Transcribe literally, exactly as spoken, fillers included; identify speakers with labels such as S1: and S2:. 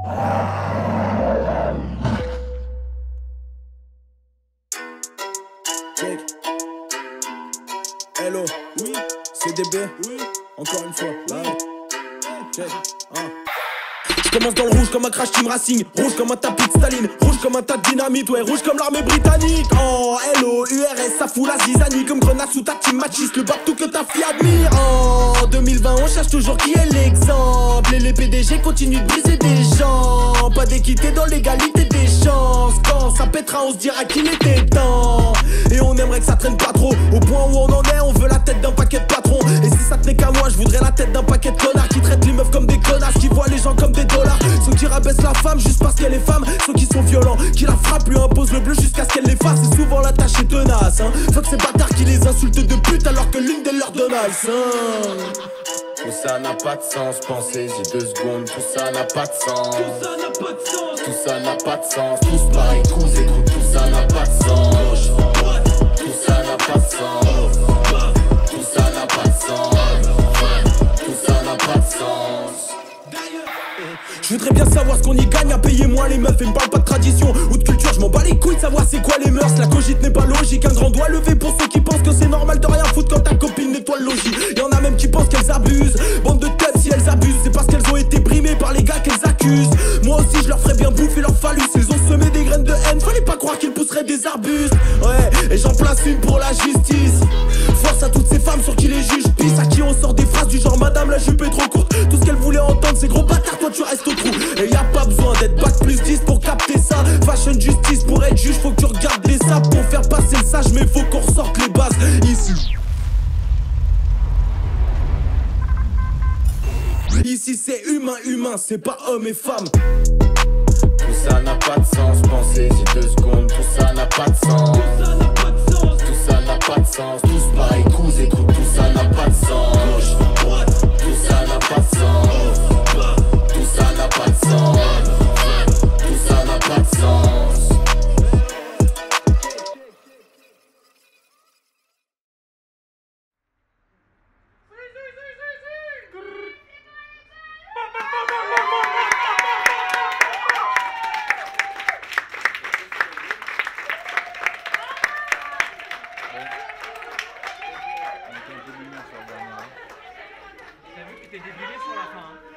S1: Check. Hello, oui, C D B, oui, encore une fois, bah ouais. Check, ah. Je commence dans le rouge comme un crash team racing, rouge comme un tapis de Staline, rouge comme un tas de dynamite, ouais, rouge comme l'armée britannique. Oh, hello, U R S, ça fout la zizanie comme grenade sous ta team machiste, le bateau que ta fille admire. En deux mille vingt, on cherche toujours qui est l'exemple, et les P D G continuent de briser des gens. Pas d'équité dans l'égalité des chances, quand ça pètera, on se dira qu'il était temps. Et on aimerait que ça traîne pas trop, au point où on en est, on veut la tête d'un paquet de patrons. Et si ça tenait qu'à moi, je voudrais la tête d'un paquet de connards qui traitent les meufs comme des connasses, qui voient les gens comme des dollars. Ceux qui rabaissent la femme juste parce qu'elle est femme, ceux qui sont violents, qui la frappent, lui imposent le bleu jusqu'à ce qu'elle les fasse. Et souvent la tâche est tenace, hein. Faut que ces bâtards qui les insultent de pute alors que l'une d'elles leur donne Alcin.
S2: Tout ça n'a pas de sens, pensez-y deux secondes, tout ça n'a pas de sens.
S1: Tout ça n'a pas de sens.
S2: Tout ça n'a pas de sens, tous pareils, tous écoute, tout ça n'a pas de sens. Tout ça n'a pas de sens. Tout ça n'a pas de sens. Tout ça n'a pas de sens.
S1: Je voudrais bien savoir ce qu'on y gagne à payer moins les meufs. Et me parle pas de tradition ou de culture, je m'en bats les couilles de savoir c'est quoi les mœurs. La cogite n'est pas logique, un grand doigt levé pour ceux qui pensent que c'est normal de rien foutre quand ta copine nettoie le logis. Y'en a même qui pensent qu'elles abusent, bande de têtes si elles abusent, c'est parce qu'elles ont été brimées par les gars qu'elles accusent. Moi aussi je leur ferais bien bouffer leur phallus, ils ont semé des graines de haine, fallait pas croire qu'ils pousseraient des arbustes. Ouais, et j'en place une pour la justice. Force à toutes ces femmes sur qui les juges pissent, à qui on sort des phrases du genre madame la jupe est trop courte. Tout ce qu'elles voulaient entendre c'est gros bâtard, toi tu restes au trou. Et y'a pas besoin d'être bac plus dix pour capter ça. Fashion justice pour être juge, faut que tu regardes les sables pour faire passer le sage, mais faut qu'on ressorte les bases ici. Ici c'est humain, humain, c'est pas homme et femme.
S2: Tout ça n'a pas de sens, pensez-y deux secondes, tout ça n'a pas de sens.
S1: Tout ça n'a pas de sens.
S2: Tout ça n'a pas de sens, tous pareils, tous écoute, tout ça n'a pas de sens. Tout ça n'a pas de sens. Tout ça n'a pas de sens. Tout ça n'a pas de sens.
S3: T'as vu que t'étais débile sur la fin, hein.